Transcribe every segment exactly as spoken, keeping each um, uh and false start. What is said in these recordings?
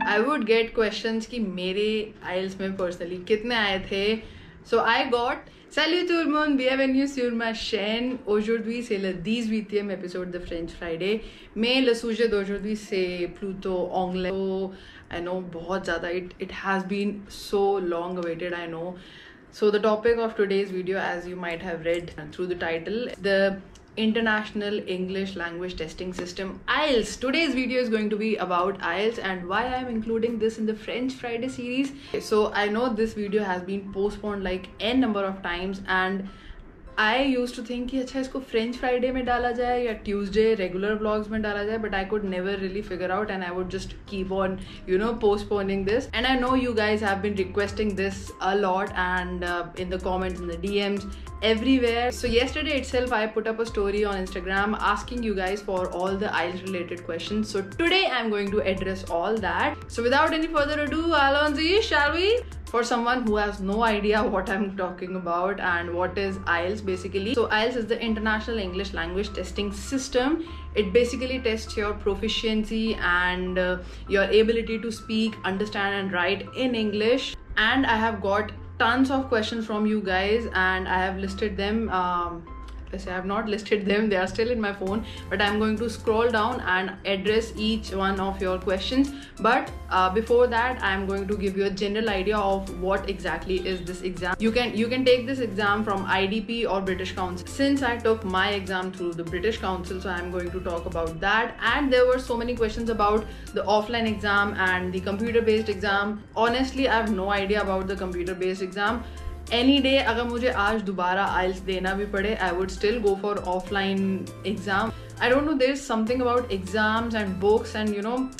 I would get questions कि मेरे I E L T S में personally कितने आए थे. So I got Salut tout le monde, bienvenue sur ma chaîne. Aujourd'hui c'est le dix-huitième épisode de French Friday. Mais le sujet d'aujourd'hui c'est plutôt anglais. So I know बहुत ज़्यादा it it has been so long awaited, I know. So the topic of today's video, as you might have read through the title, the International English Language Testing System, I E L T S. Today's video is going to be about I E L T S and why I'm including this in the French Friday series. So I know this video has been postponed like n number of times, and I used to think कि अच्छा इसको French Friday में डाला जाए या Tuesday regular vlogs में डाला जाए, but I could never really figure out, and I would just keep on, you know, postponing this. And I know you guys have been requesting this a lot, and uh, in the comments, in the D Ms, everywhere. So yesterday itself I put up a story on Instagram asking you guys for all the I E L T S related questions. So today I'm going to address all that. So without any further ado, Alonzi, shall we? For someone who has no idea what I'm talking about and what is I E L T S basically. So I E L T S is the International English Language Testing System. It basically tests your proficiency and uh, your ability to speak, understand and write in English. And I have got tons of questions from you guys, and I have listed them. Um, I have not listed them, they are still in my phone, but I'm going to scroll down and address each one of your questions. But uh, before that, I'm going to give you a general idea of what exactly is this exam. You can you can take this exam from I D P or British Council. Since I took my exam through the British Council, so I'm going to talk about that. And there were so many questions about the offline exam and the computer based exam. Honestly, I have no idea about the computer based exam. Any day अगर मुझे आज दोबारा I E L T S देना भी पड़े, I would still go for offline exam. I don't know, there's something about exams and books, and you know,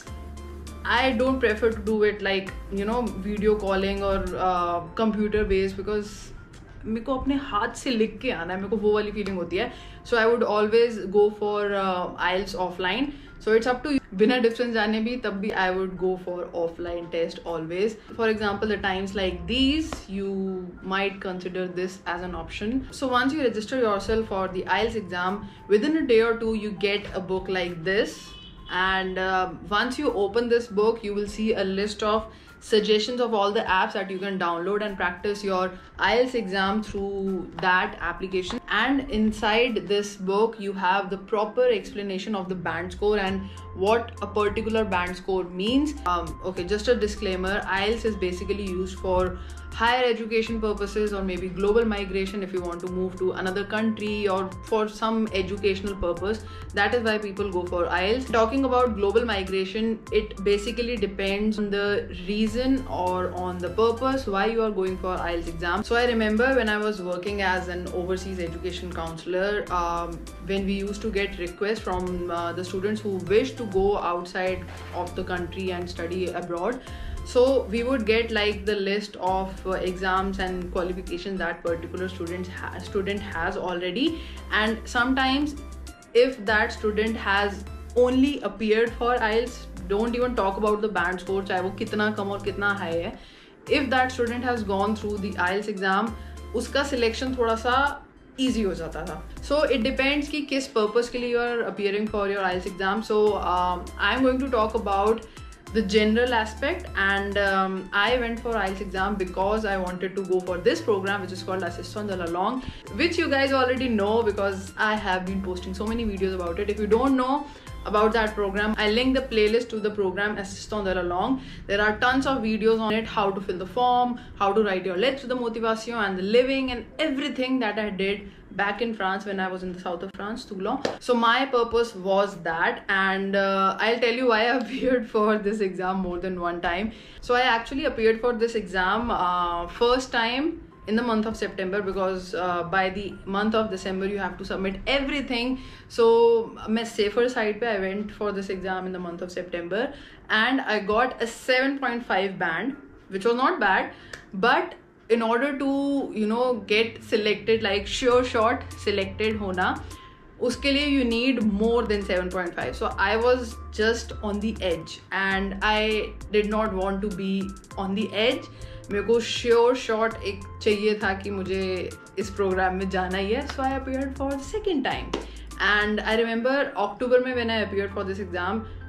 I don't prefer to do it like, you know, video calling or uh, computer based, because मेरे को अपने हाथ से लिख के आना है, मेरे को वो वाली फीलिंग होती है. So I would always go for uh, I E L T S offline. So it's up to you. बिना डिफरेंस जाने भी तब भी I would go for offline test always. For example, the times like these, you might consider this as an option. So once you register yourself for the I E L T S exam, within a day or two you get a book like this, and uh, once you open this book, you will see a list of suggestions of all the apps that you can download and practice your I E L T S exam through that application. And inside this book you have the proper explanation of the band score and what a particular band score means. Um, okay, just a disclaimer, I E L T S is basically used for higher education purposes, or maybe global migration if you want to move to another country, or for some educational purpose. That is why people go for I E L T S. Talking about global migration, it basically depends on the reason or on the purpose why you are going for I E L T S exam. So I remember when I was working as an overseas education counselor, um, when we used to get requests from uh, the students who wish to go outside of the country and study abroad. So we would get like the list of uh, exams and qualifications that particular student ha student has already, and sometimes if that student has only appeared for I E L T S, don't even talk about the band score, चाहे वो कितना कम और कितना high है. If that student has gone through the I E L T S exam, उसका selection थोड़ा सा easy हो जाता था. So it depends कि किस purpose के लिए you are appearing for your I E L T S exam. So um, I'm going to talk about the general aspect, and um, I went for I E L T S exam because I wanted to go for this program which is called Assistant de la Langue, which you guys already know because I have been posting so many videos about it. If you don't know about that program, I link the playlist to the program Assistant de la Langue. There are tons of videos on it, how to fill the form, how to write your lettre de motivation, and the living and everything that I did back in France when I was in the south of France, Toulon. So my purpose was that, and uh, I'll tell you why I appeared for this exam more than one time. So I actually appeared for this exam uh, first time in the month of September, because uh, by the month of December you have to submit everything. So मैं safer side पे I went for this exam in the month of September, and I got a seven point five band, which was not bad. But in order to, you know, get selected, like sure shot selected होना, उसके लिए you need more than seven point five. So I was just on the edge, and I did not want to be on the edge. मेरे को sure shot एक चाहिए था कि मुझे इस प्रोग्राम में जाना ही है. So I appeared for the second time, and I remember October में when I appeared for this exam,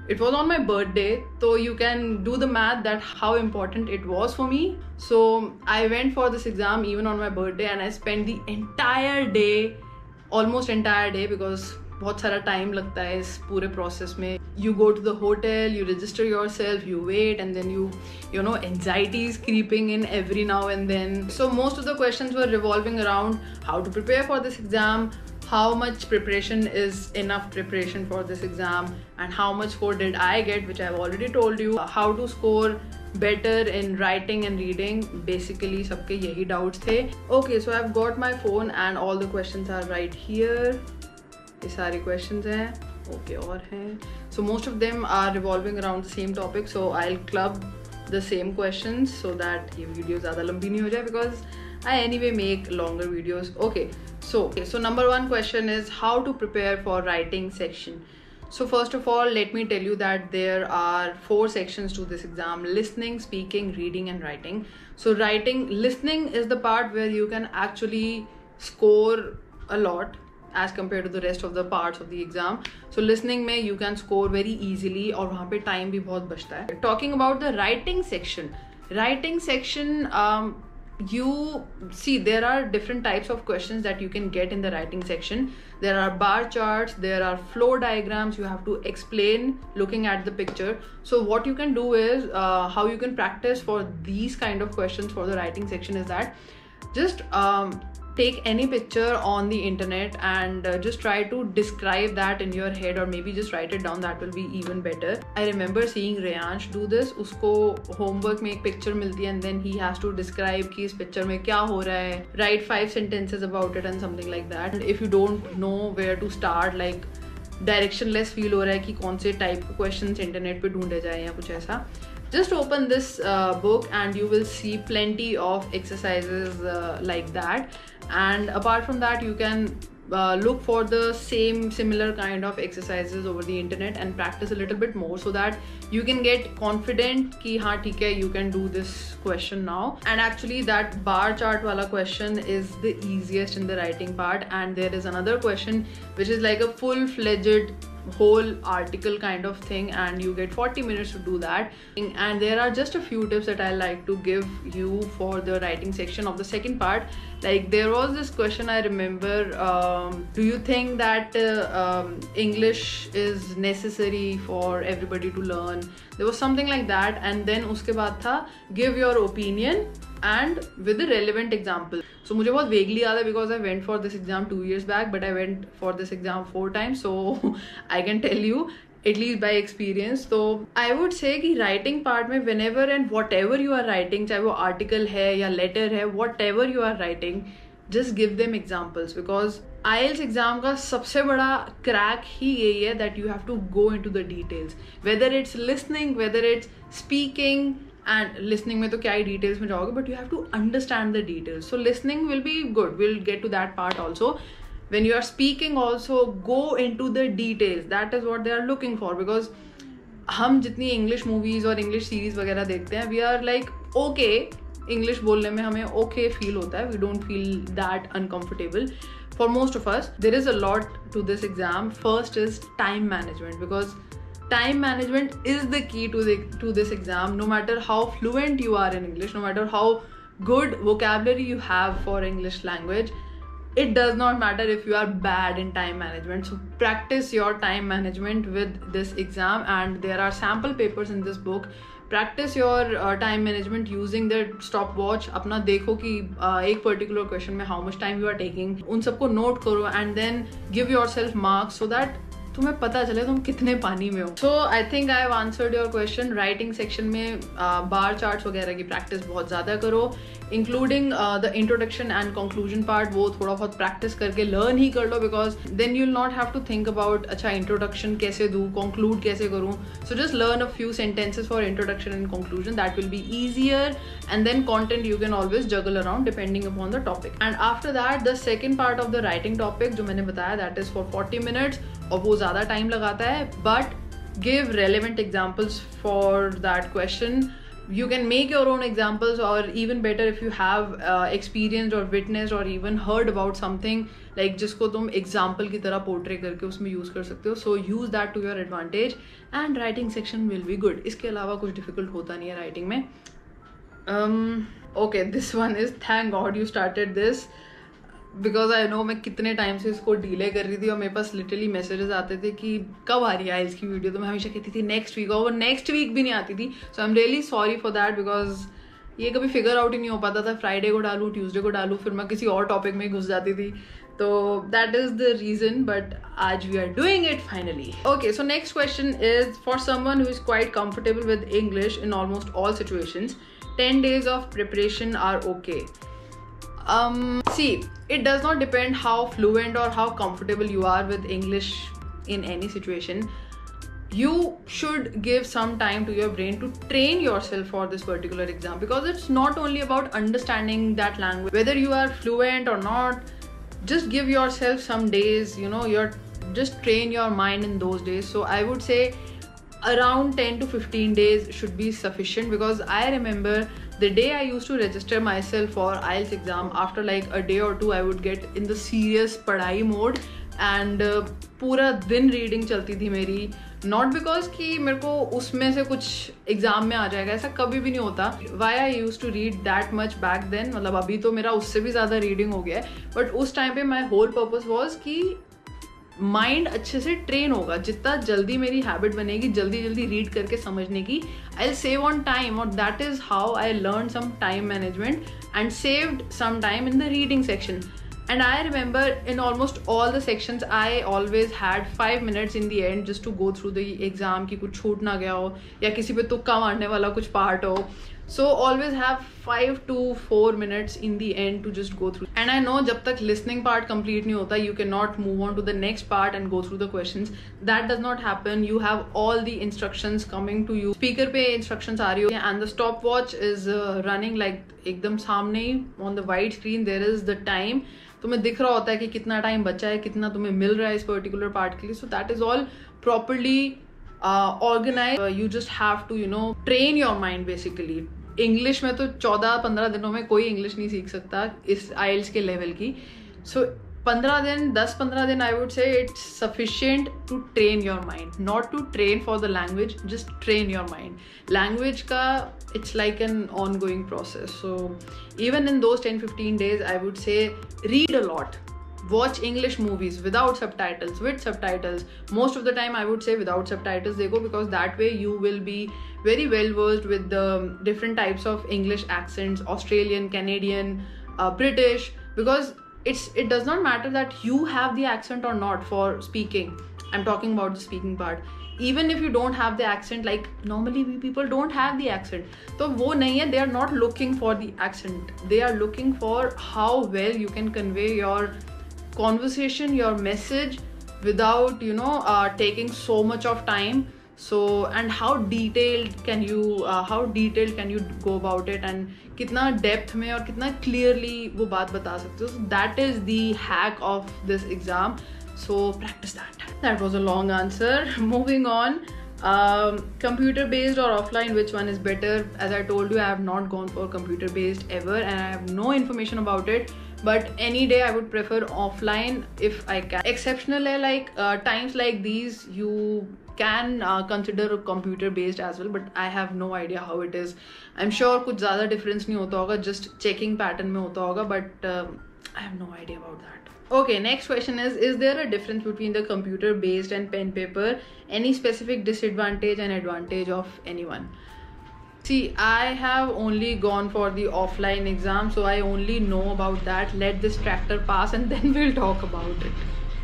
It was on my birthday, so you can do the math that how important it was for me. So I went for this exam even on my birthday, and I spent the entire day, almost entire day, because बहुत सारा time लगता है इस पूरे process में. You go to the hotel, you register yourself, you wait, and then you, you know, anxiety is creeping in every now and then. So most of the questions were revolving around how to prepare for this exam, how much preparation is enough preparation for this exam, and how much score did I get, which I've already told you. How to score better in writing and reading. Basically सबके यही doubts थे. Okay, so I've got my phone and all the questions are right here. ये सारे questions हैं. Okay, और हैं. So most of them are revolving around the same topic. So I'll club the same questions so that ये video ज़्यादा लंबी नहीं हो जाए, because I anyway make longer videos. Okay, so okay, so number one question is how to prepare for writing section. So first of all, let me tell you that there are four sections to this exam: listening, speaking, reading, and writing. So writing, listening is the part where you can actually score a lot as compared to the rest of the parts of the exam. So listening में you can score very easily, और वहाँ पे time भी बहुत बचता है. Talking about the writing section, writing section, um, you see there are different types of questions that you can get in the writing section. There are bar charts, there are flow diagrams you have to explain looking at the picture. So what you can do is, uh, how you can practice for these kind of questions for the writing section is that just um, take any picture on the internet and uh, just try to describe that in your head, or maybe just write it down. That will be even better. I remember seeing Reyansh do this. उसको homework में एक picture मिलती है and then he has to describe कि इस picture में क्या हो रहा है, write five sentences about it and something like that. And if you don't know where to start, like directionless feel हो रहा है कि कौन से type के questions internet पे ढूंढे जाए या कुछ ऐसा, just open this uh, book and you will see plenty of exercises uh, like that. And apart from that, you can uh, look for the same similar kind of exercises over the internet and practice a little bit more, so that you can get confident कि हाँ ठीक है, you can do this question now. And actually that bar chart wala question is the easiest in the writing part, and there is another question which is like a full-fledged whole article kind of thing, and you get forty minutes to do that. And there are just a few tips that I like to give you for the writing section of the second part. Like there was this question I remember, um, do you think that uh, um, English is necessary for everybody to learn? There was something like that, and then उसके बाद था give your opinion and with the relevant example. So मुझे बहुत vaguely याद है because I went for this exam two years back, but I went for this exam four times, so I can tell you at least by experience. So I would say कि writing part में whenever and whatever you are writing, चाहे वो article है या letter है, whatever you are writing, just give them examples, because I E L T S exam का सबसे बड़ा crack ही यही है that you have to go into the details, whether it's listening, whether it's speaking. And listening में तो क्या ही details में जाओगे, but you have to understand the details. So listening will be good, we'll get to that part also. When you are speaking also, go into the details. That is what they are looking for, because हम जितनी English movies और English series वगैरह देखते हैं, we are like okay, English बोलने में हमें okay feel होता है, we don't feel that uncomfortable. For most of us, there is a lot to this exam. First is time management, because time management is the key to the to this exam. No matter how fluent you are in English, no matter how good vocabulary you have for English language, it does not matter if you are bad in time management. So practice your time management with this exam, and there are sample papers in this book. Practice your uh, time management using the stopwatch. अपना देखो कि uh, एक particular question में how much time you are taking, उन सबको note करो and then give yourself marks so that तुम्हें पता चले तुम कितने पानी में हो. So I think I have answered your question. Writing section में uh, bar charts वगैरह की practice बहुत ज़्यादा करो, including uh, the introduction and conclusion part. वो थोड़ा बहुत practice करके learn ही कर लो, because then you'll not have to think about अच्छा introduction कैसे दूँ, conclude कैसे करूँ. So just learn a few sentences for introduction and conclusion. That will be easier, and then content you can always juggle around depending upon the topic. And after that, the second part of the writing topic जो मैंने बताया, that is for forty minutes, और वो ज़्यादा time लगाता है, but give relevant examples for that question. you can make your own examples, or even better if you have uh, experienced or witnessed or even heard about something like जिसको तुम example की तरह portray करके उसमें use कर सकते हो. So use that to your advantage and writing section will be good. इसके अलावा कुछ difficult होता नहीं है writing में. um, okay, this one is thank God you started this, because I know मैं कितने टाइम से इसको डीले कर रही थी और मेरे पास लिटरली मैसेजेस आते थे कि कब आ रही है आइल्स की वीडियो. तो मैं हमेशा कहती थी नेक्स्ट वीक, और वो नेक्स्ट वीक भी नहीं आती थी. So I am really sorry for that, because ये कभी फिगर आउट ही नहीं हो पाता था. फ्राइडे को डालूँ, ट्यूसडे को डालूँ, फिर मैं किसी और टॉपिक में घुस जाती थी. तो that is the reason, but आज we are doing it finally. Okay, so next question is for someone who is quite comfortable with English in almost all situations, ten days of preparation are okay? Um, see, it does not depend how fluent or how comfortable you are with English in any situation. You should give some time to your brain to train yourself for this particular exam, because it's not only about understanding that language. Whether you are fluent or not, just give yourself some days, you know, you're just train your mind in those days. So I would say around ten to fifteen days should be sufficient, because I remember the day I used to register myself for I E L T S exam, after like a day or two I would get in the serious padhai mode and uh, पूरा दिन reading चलती थी मेरी. Not because कि मेरे को उसमें से कुछ एग्जाम में आ जाएगा, ऐसा कभी भी नहीं होता. Why I used to read that much back then, मतलब अभी तो मेरा उससे भी ज़्यादा रीडिंग हो गया है, बट उस टाइम पे my whole purpose was कि माइंड अच्छे से ट्रेन होगा. जितना जल्दी मेरी हैबिट बनेगी जल्दी जल्दी रीड करके समझने की, I will save on time, और that is how I learn some time management and saved some time in the reading section. And I remember in almost all the sections I always had five minutes in the end just to go through the exam, की कुछ छूट ना गया हो या किसी पे तुक्का मारने वाला कुछ पार्ट हो. So always have five to four minutes in the end to just go through. And I know जब तक listening part complete नहीं होता, you cannot move on to the next part and go through the questions. That does not happen. You have all the instructions coming to you. Speaker पे instructions आ रही हो, and the stopwatch is uh, running like एकदम सामने ही on the white screen there is the time. तुम्हें दिख रहा होता है कि कितना टाइम बचा है, कितना तुम्हें मिल रहा है इस particular part के लिए. So that is all properly uh, organized. Uh, you just have to, you know, train your mind basically. English में तो चौदह पंद्रह दिनों में कोई इंग्लिश नहीं सीख सकता इस आई एल टी एस के लेवल की. सो पंद्रह दिन दस पंद्रह दिन I would say it's sufficient to train your mind, not to train for the language, just train your mind. Language का it's like an ongoing process. So even in those ten fifteen days I would say read a lot, watch English movies without subtitles, with subtitles. Most of the time I would say without subtitles देखो, because that way you will be very well versed with the different types of English accents, Australian, Canadian, uh, British, because it's it does not matter that you have the accent or not for speaking. I'm talking about the speaking part. Even if you don't have the accent, like normally we people don't have the accent, तो वो नहीं है. They are not looking for the accent. They are looking for how well you can convey your conversation, your message without, you know, uh, taking so much of time. So and how detailed can you uh, how detailed can you go about it, and कितना depth में और कितना clearly वो बात बता सकते हो. So that is the hack of this exam. So practice that. That was a long answer. Moving on. Um, computer based or offline, which one is better? As I told you, I have not gone for computer based ever, and I have no information about it. But any day I would prefer offline if I can. Exceptional है, like uh, times like these you can uh, consider computer based as well, but I have no idea how it is. I'm sure कुछ ज़्यादा difference नहीं होता होगा, just checking pattern में होता होगा, but uh, I have no idea about that. Okay, next question is, is there a difference between the computer based and pen paper? Any specific disadvantage and advantage of anyone? See, I have only gone for the offline exam, so I only know about that. Let this tractor pass and then we'll talk about it.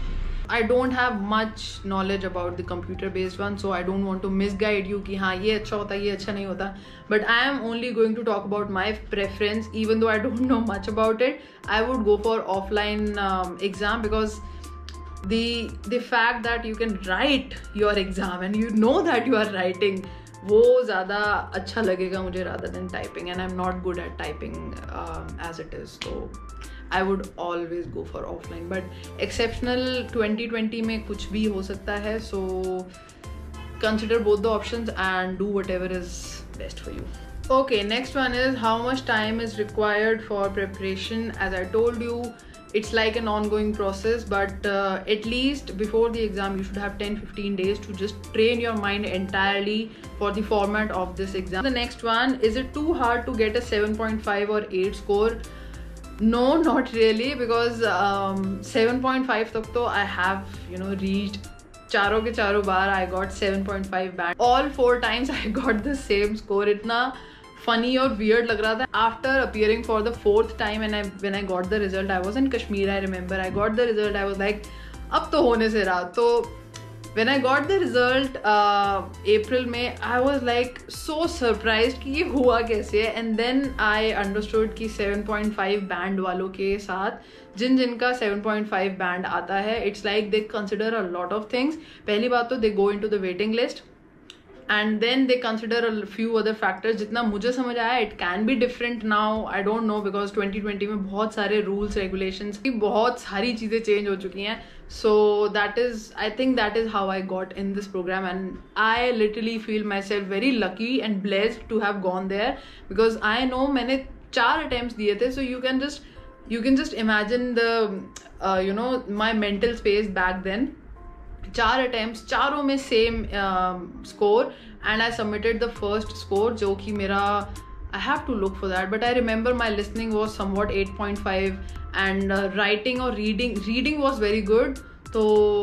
I don't have much knowledge about the computer based one, so I don't want to misguide you कि हाँ ये अच्छा होता है ये अच्छा नहीं होता. But I am only going to talk about my preference, even though I don't know much about it. I would go for offline um, exam, because the the fact that you can write your exam and you know that you are writing, वो ज़्यादा अच्छा लगेगा मुझे rather than typing, and I'm not good at typing um, as it is. So I would always go for offline. But exceptional twenty twenty में कुछ भी हो सकता है, so consider both the options and do whatever is best for you. Okay, next one is how much time is required for preparation. As I told you, it's like an ongoing process, but uh, at least before the exam you should have ten to fifteen days to just train your mind entirely for the format of this exam. The next one, is it too hard to get a seven point five or eight score? No, not really, because um, seven point five tak to I have, you know, reached. चारों के चारों बार I got seven point five band. All four times I got the same score. इतना funny और weird लग रहा था. After appearing for the fourth time and I when I got the result, I was in Kashmir. I remember I got the result. I was like, अब तो होने से रहा. तो when I got the result uh, April में, I was like so surprised कि ये हुआ कैसे है. And then I understood कि seven point five band वालों के साथ जिन जिनका seven point five band आता है, it's like they consider a lot of things. पहली बात तो they go into the waiting list and then they consider a few other factors. जितना मुझे समझ आया, it can be different now, I don't know, because twenty twenty में बहुत सारे rules regulations की बहुत सारी चीज़ें change हो चुकी हैं. So that is, I think that is how I got in this program, and I literally feel myself very lucky and blessed to have gone there, because I know मैंने चार attempts दिए थे. So you can just you can just imagine the uh, you know my mental space back then. चार attempts, चारों में same um, score, and I submitted the first score जो कि मेरा, I have to look for that, but I remember my listening was somewhat eight point five, and uh, writing or reading reading was very good. तो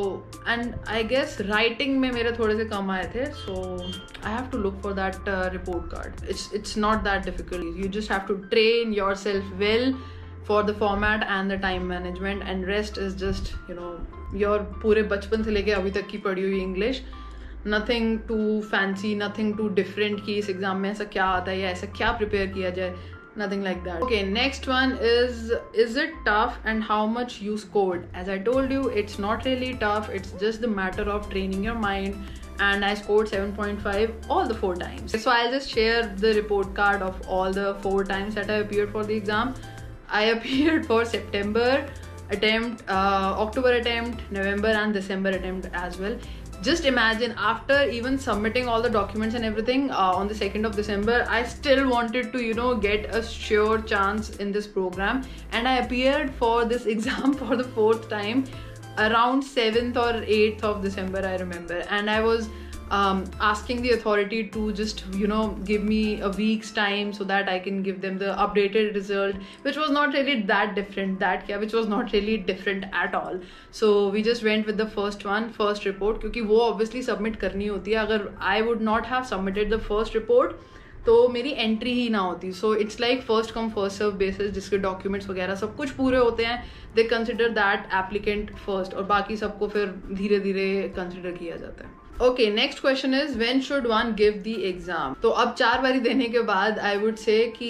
and I guess writing में मेरे थोड़े से कम आए थे, so I have to look for that uh, report card. It's it's not that difficult. You just have to train yourself well for the format and the time management, and rest is just, you know, your पूरे बचपन से लेके अभी तक की पढ़ी हुई English. Nothing too fancy, nothing too different कि इस एग्जाम में ऐसा क्या आता है या ऐसा क्या प्रिपेयर किया जाए. Nothing like that. Okay, next one is is it tough and how much you scored? As I told you, it's not really tough. It's just the matter of training your mind, and I scored seven point five all the four times. So I'll just share the report card of all the four times that I appeared for the exam. I appeared for September attempt, uh, October attempt, November and December attempt as well. Just imagine, after even submitting all the documents and everything uh, on the second of December, I still wanted to, you know, get a sure chance in this program, and I appeared for this exam for the fourth time around seventh or eighth of December, I remember. And I was um, asking the authority to just, you know, give me a week's time so that I can give them the updated result, which was not really that different, that yeah, which was not really different at all. So we just went with the first one, first report, क्योंकि वो obviously submit करनी होती है. अगर I would not have submitted the first report, तो मेरी entry ही ना होती. So it's like first come first serve basis, जिसके डॉक्यूमेंट्स वगैरह सब कुछ पूरे होते हैं, they consider that applicant first, और बाकी सबको फिर धीरे धीरे कंसिडर किया जाता है. Okay, next question is when should one give the exam. तो अब चार बारी देने के बाद आई वुड से कि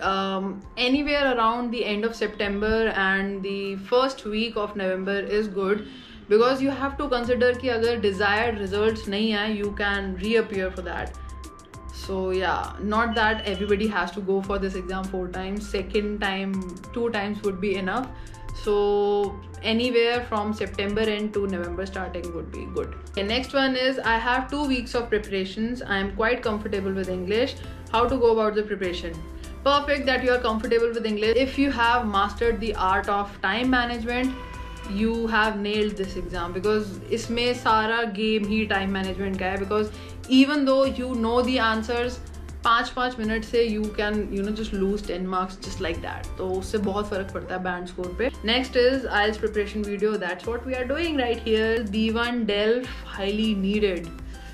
anywhere around the end of September and the first week of November is good, because you have to consider कि अगर डिजायर्ड रिजल्ट्स नहीं आए, you can reappear for that. So yeah, not that everybody has to go for this exam four times. Second time, two times would be enough. So anywhere from September end to November starting would be good. Okay, next one is I have two weeks of preparations. I am quite comfortable with English. How to go about the preparation? Perfect that you are comfortable with English. If you have mastered the art of time management, you have nailed this exam, because इसमें सारा game ही time management का है. Because even though you know the answers, पाँच पाँच minute से you can, you know, just lose ten marks just like that. तो उससे बहुत फर्क पड़ता है band score पे. Next is I E L T S preparation video. That's what we are doing right here. D one D E L F highly needed.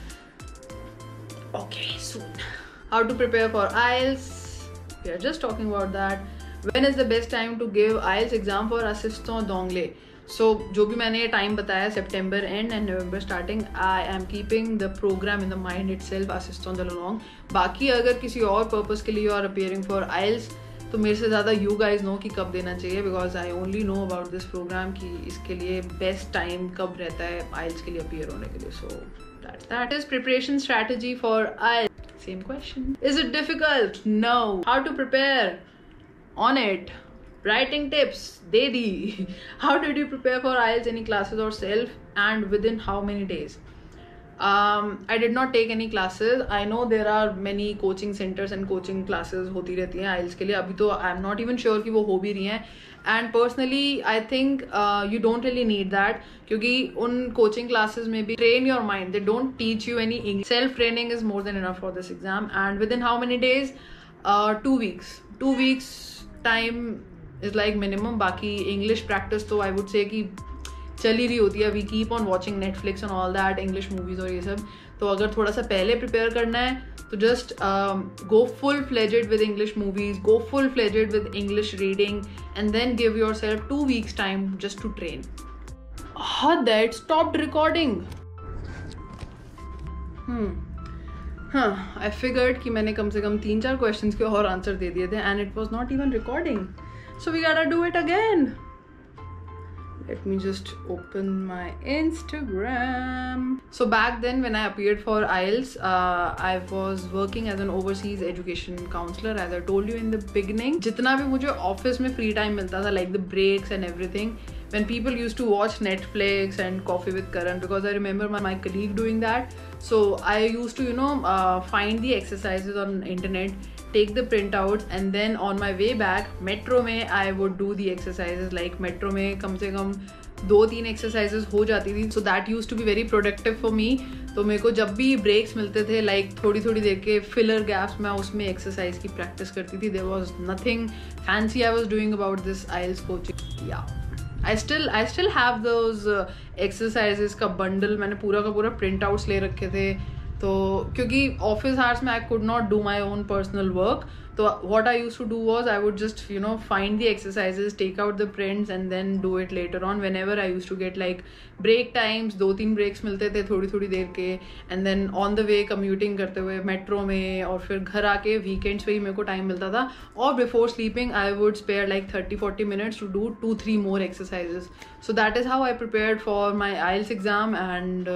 Okay, soon. How to prepare for I E L T S? We are just talking about that. When is the best time to give I E L T S exam for assistant d'anglais? So so, जो भी मैंने ये time बताया, September end and November starting, I am keeping the program in the mind itself, assistant along. बाकी अगर किसी और purpose के लिए you are appearing for I E L T S, तो मेरे से ज़्यादा यू गाइज नो कि कब देना चाहिए, because I only know about this program कि इसके लिए बेस्ट टाइम कब रहता है आई E L T S के लिए अपियर होने के लिए. So that that is preparation strategy for I E L T S. Same question, is it difficult? No. How to prepare? On it. Writing tips, Dedi. How did you prepare for I E L T S? Any classes or self, and within how many days? Um, I did not take any classes. I know there are many coaching centers and coaching classes होती रहती हैं आइल्स के लिए. अभी तो I'm not even sure कि वो हो भी रही हैं. And personally, I think uh, you don't really need that क्योंकि उन coaching classes में भी train your mind. They don't teach you any English. Self training is more than enough for this exam. And within how many days? Uh, two weeks. Two weeks time is like minimum. बाकी English practice तो I would say कि चल ही रही होती है. We keep on watching Netflix and all that, English movies और ये सब. तो अगर थोड़ा सा पहले प्रिपेयर करना है तो just go full fledged with English movies, go full fledged with English reading and then give yourself two weeks time just to train. हाँ, दैट स्टॉप्ड रिकॉर्डिंग. हाँ, आई फिगर्ड कि मैंने कम से कम तीन चार क्वेश्चंस के और आंसर दे दिए थे and it was not even recording. So we gotta do it again. Let me just open my Instagram. So back then when I appeared for I E L T S, uh, I was working as an overseas education counselor, as I told you in the beginning. जितना भी मुझे office में free time मिलता था, like the breaks and everything, when people used to watch Netflix and Coffee with Karan, because I remember my, my colleague doing that. So I used to, you know, uh, find the exercises on internet, take the printouts, and then on my way back metro में I would do the exercises. Like metro में कम से कम दो तीन exercises हो जाती थी. So that used to be very productive for me. तो मेरे को जब भी breaks मिलते थे, like थोड़ी थोड़ी देर के filler gaps, मैं उसमें exercise की practice करती थी. There was nothing fancy I was doing about this I E L T S coaching. Yeah. I still I still have those uh, exercises का bundle. मैंने पूरा का पूरा printouts ले रखे थे. तो क्योंकि ऑफिस आवर्स में I could not do my own personal work, तो what I used to do was I would just you know find the exercises, take out the prints and then do it later on whenever I used to get like break times. दो तीन breaks मिलते थे थोड़ी थोड़ी देर के, and then on the way commuting करते हुए मेट्रो में, और फिर घर आके वीकेंड्स पे ही मेरे को टाइम मिलता था. और before sleeping I would spare like thirty forty minutes to do two three more exercises. So that is how I prepared for my I E L T S exam and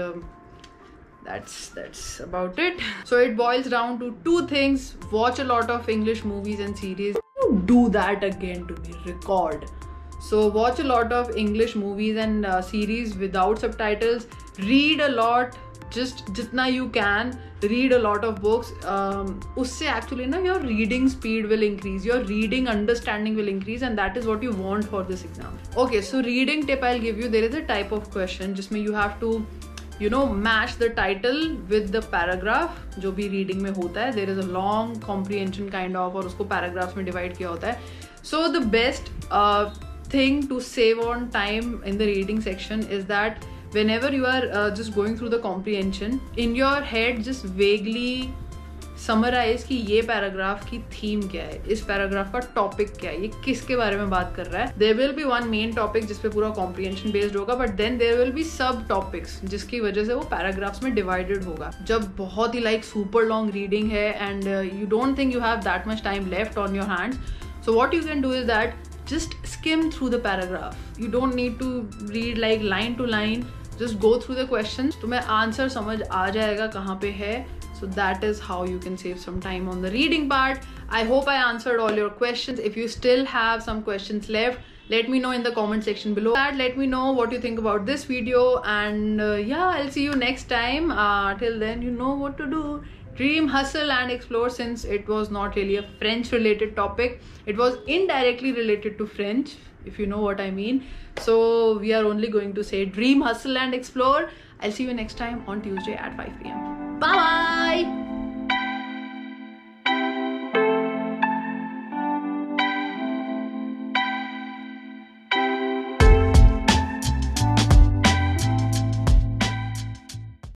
That's that's about it. So it boils down to two things. Watch a lot of English movies and series. Do that again to me. Record. So watch a lot of English movies and uh, series without subtitles. Read a lot. Just jitna you can. Read a lot of books. Um, usse actually na your reading speed will increase. Your reading understanding will increase, and that is what you want for this exam. Okay, so reading tip I'll give you. There is a type of question जिसमें you have to you know match the title with the paragraph जो भी reading में होता है. there is a long comprehension kind of, और उसको paragraphs में divide किया होता है. so the best uh, thing to save on time in the reading section is that whenever you are uh, just going through the comprehension, in your head just vaguely summarize कि ये paragraph की theme क्या है, इस paragraph का topic क्या है, ये किसके बारे में बात कर रहा है. There will be one main topic जिसपे पूरा कॉम्प्रिहेंशन बेस्ड होगा, but then there will be subtopics जिसकी वजह से वो पैराग्राफ्स में डिवाइडेड होगा. जब बहुत ही लाइक सुपर लॉन्ग रीडिंग है and you don't think you have that much time left on your hands, so what you can do is that just skim through the paragraph. You don't need to read like line to line. Just go through the questions. तुम्हें answer समझ आ जाएगा कहाँ पे है. So that is how you can save some time on the reading part. I hope I answered all your questions. If you still have some questions left, let me know in the comment section below. That let me know what you think about this video, and uh, yeah, I'll see you next time. Uh, till then, you know what to do. Dream, hustle and explore. Since it was not really a French related topic, it was indirectly related to French, if you know what I mean. So we are only going to say dream, hustle and explore. I'll see you next time on Tuesday at five p m Bye bye.